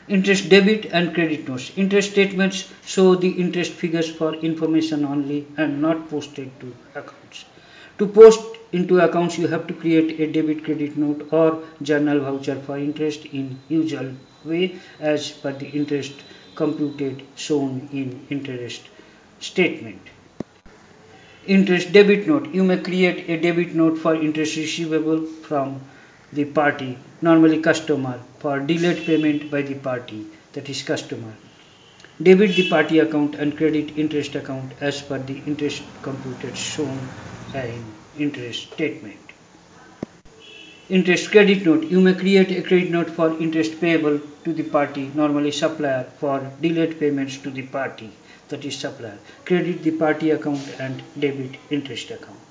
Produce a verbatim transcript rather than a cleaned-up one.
Interest debit and credit notes. Interest statements show the interest figures for information only and not posted to accounts. To post into accounts, you have to create a debit credit note or journal voucher for interest in usual way as per the interest computed shown in interest statement. Interest debit note. You may create a debit note for interest receivable from the party, normally customer, for delayed payment by the party, that is customer. Debit the party account and credit interest account as per the interest computed shown in interest statement. Interest credit note. You may create a credit note for interest payable to the party, normally supplier, for delayed payments to the party, that is supplier. Credit the party account and debit interest account.